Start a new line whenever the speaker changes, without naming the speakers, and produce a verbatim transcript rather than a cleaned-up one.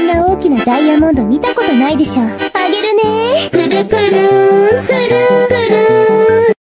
な大きなダイヤモンド見たことないでしょ。あげるね。くるくる、ふる